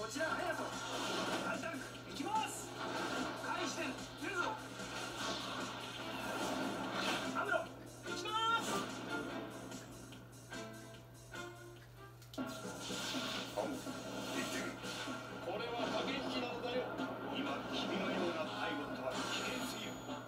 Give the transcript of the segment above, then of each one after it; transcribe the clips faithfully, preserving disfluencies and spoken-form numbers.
こちらハヤト。ガンダム行きます。開始点出るぞ。アムロ行きます。 アム言ってる。これは駆け引きなのだよ。今君のようなパイロットは危険すぎる。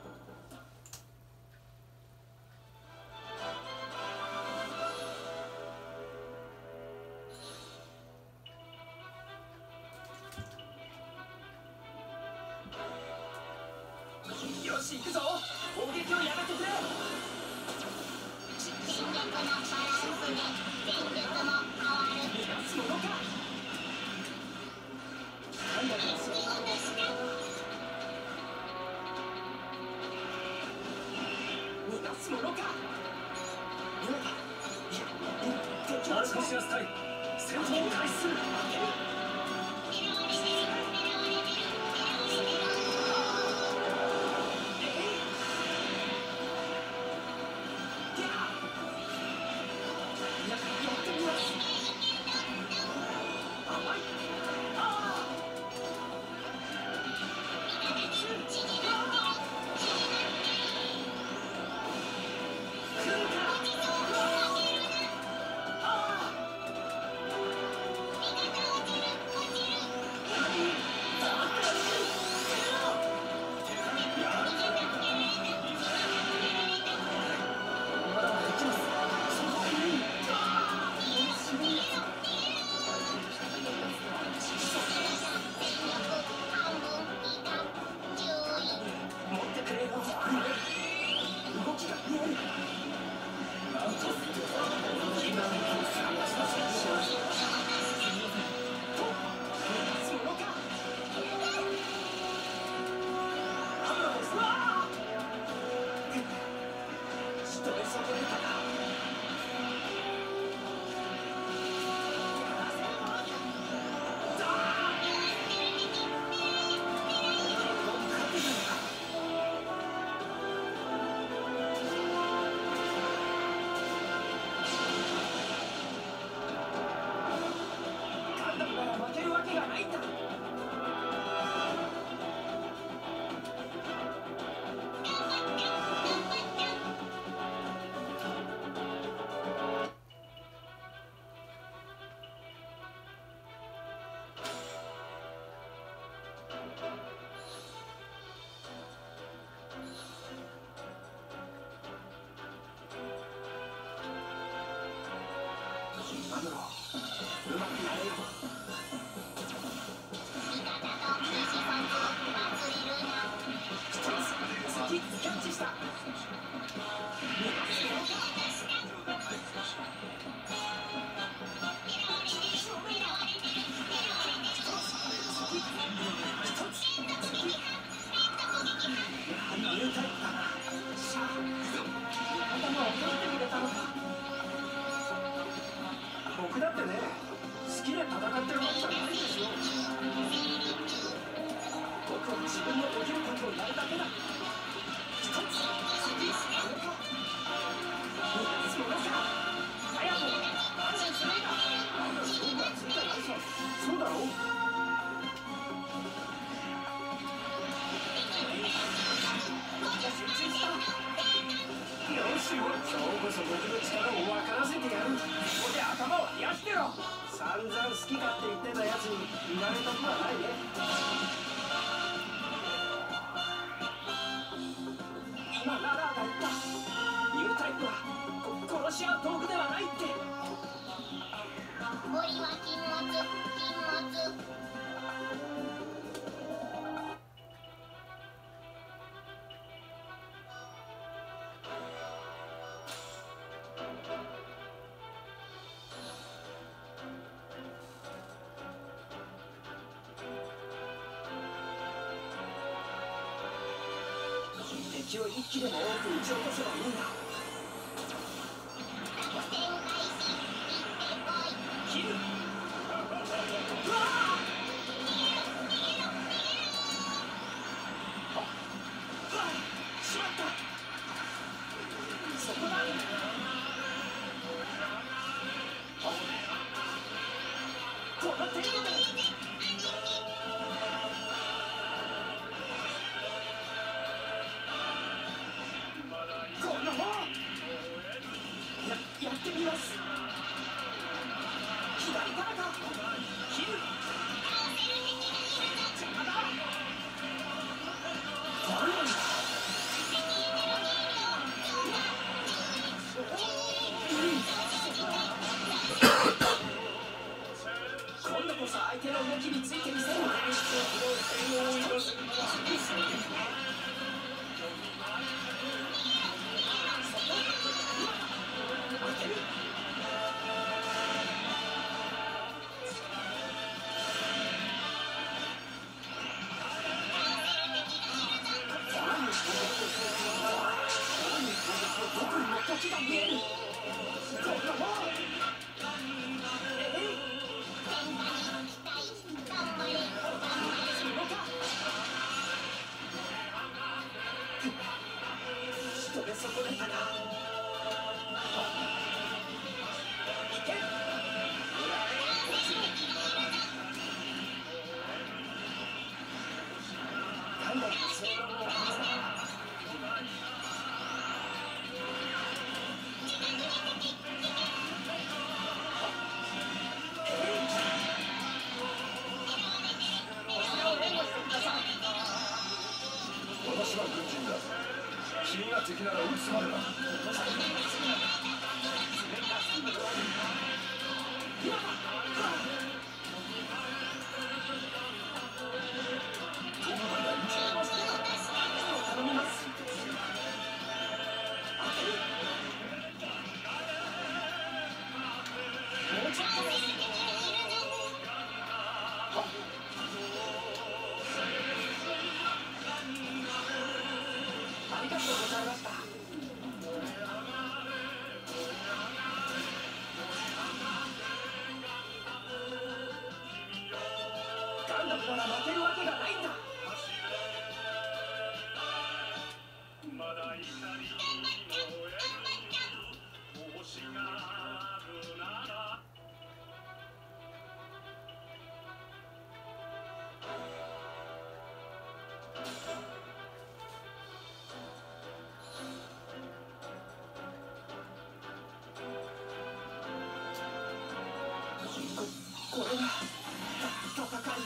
よし行くぞ。砲撃をやめてくれ。 引力のバランスで電力も変わる。 逃がすものか。なんだかスキーの下。 逃がすものか。いや敵は少しはスタイル。戦闘を開始する。アムロ、うまくなれるぞ。 味方と意思疎通忘れるな。 一つ先キャッチした。ニュータイプだな。シャー頭を取ってくれたのか。僕だってね、好きで戦ってるわけじゃないですよ。僕は自分のできることをやるだけだ。一つ次あれか。逃がすものか。早く安心するんだ。あんな勝負はついてないさ。そうだろう。集中した。よし、今日こそ僕の力を分からせてやる。ここで頭を冷やしてろ。散々好き勝手言ってたやつに言われたくはないね。今ラダーが言った。ニュータイプは殺し合う道具ではないって。 森は禁物禁物。 敵を一気でも多く撃ち落とせばいいんだ。切る。うわあ！しまった。そこだ。この程度で。 今度こそ相手の動きについてみせる。時が見える。こんなもん。仕留め損ねたか。いけ。ガンダムの性能を離さない。 私は軍人だ。君が敵なら撃つまでだ。 ありがとうございました。ガンダムなら負けるわけがないんだ。 まだ怒りの星があるならこれが戦い。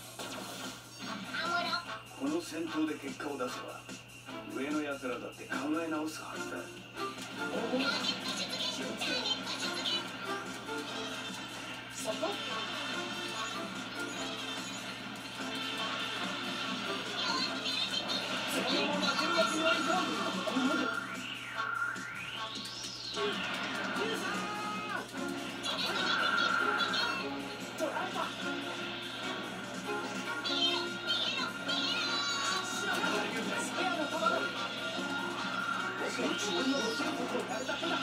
この戦闘で結果を出せば上の奴らだって考え直すはずだ。 そこ。次も負けるわけにはいかん。捕らえた。スペアの弾だ。僕は自分のできることをやるだけだ。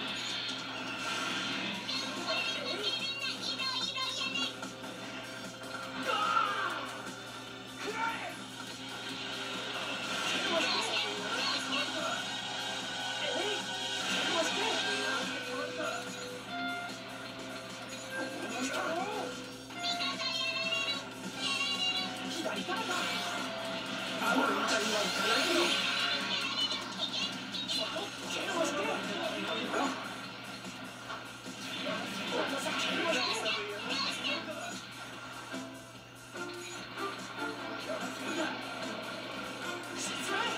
左からだ。あのみたいにはいかないよ。そこ、ケアをして。お父さん、ケアをして。失礼。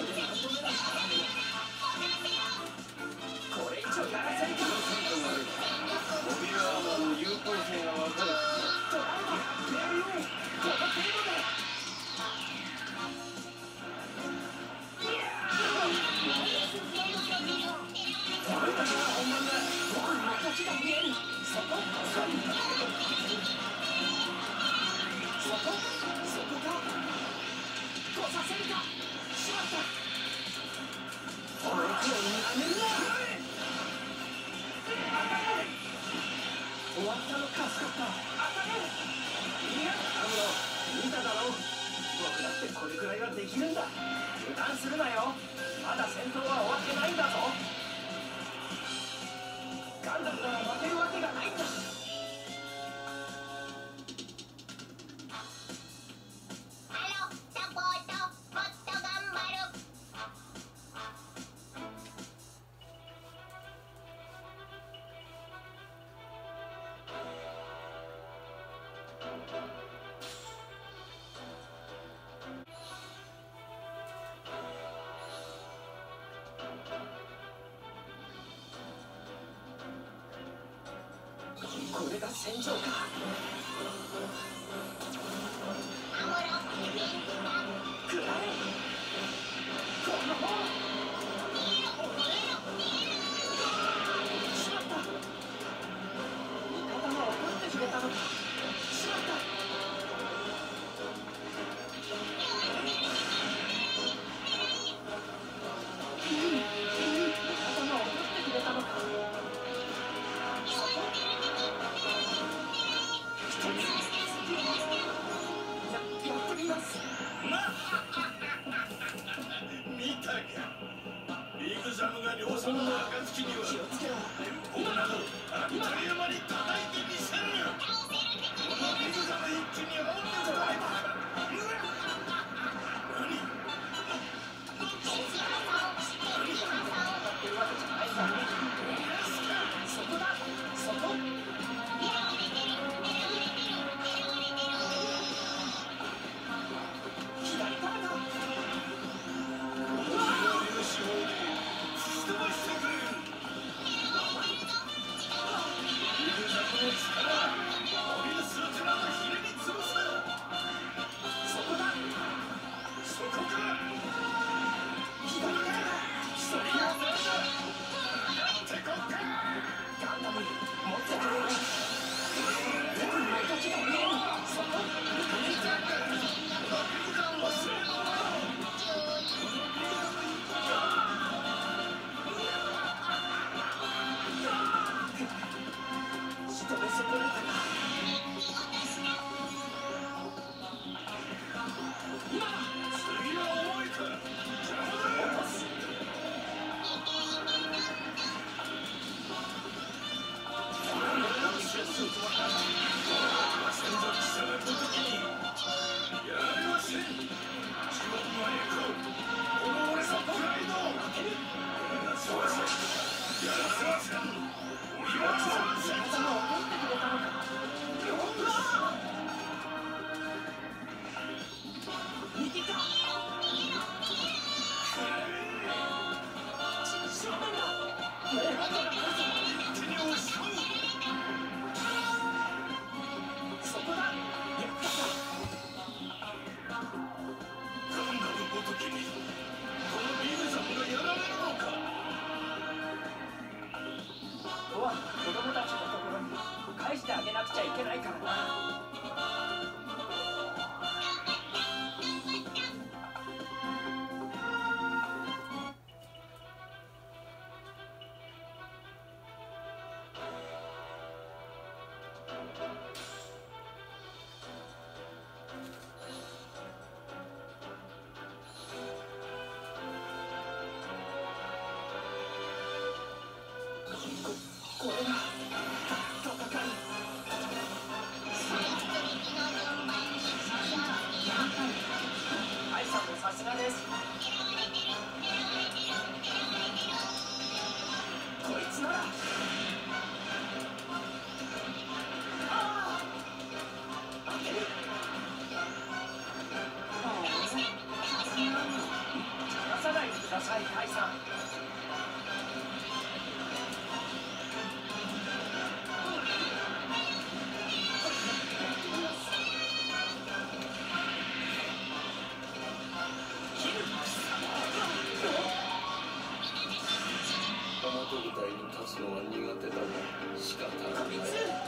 これ以上やらせるか。 モビルアーマーの有効性が分かる。 捕らえた。やるよ。この程度で。俺たちが本番だ。僕の勝ちが見える。そこ、そこ、そこ、そこか。来させるか。しまった。俺をなめるな。当たれ。終わったのか、スカッター。当たれ。いや、アムロ、見ただろう。僕だってこれくらいはできるんだ。油断するなよ。まだ戦闘は終わってないんだぞ。ガンダムなら負けるわけがないんだ。 これが戦場か。くらえこの方。しまった。味方が怒ってくれたのか。しまった。うんうん、味方が怒ってくれたのか。 見たか。ビグザムが量産の暁には連邦などあっという間に叩いてみせる。このビグザム一気に本力だ。何そこだ、そこ。子供たちのところに返してあげなくちゃいけないからな。これが戦い。アイさんもさすがです。こいつなら。ああ。当てる。離さないでください、アイさん。 舞台に立つのは苦手だが仕方がない。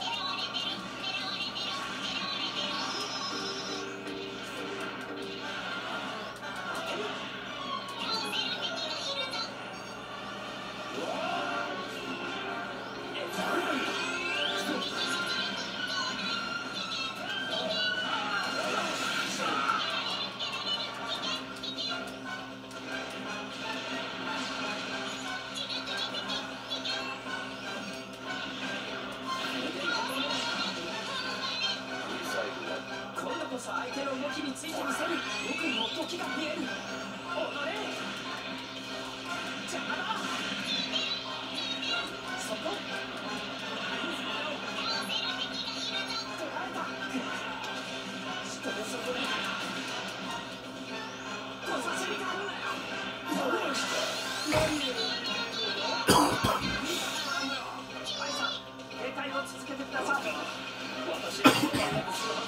相手の動きについてみせる。僕にも時が見える。踊れ。邪魔だ。そこ。捕らえた。人の底で来させにかかるなよ。どうした何でアイさん、警戒を続けてください。 やつは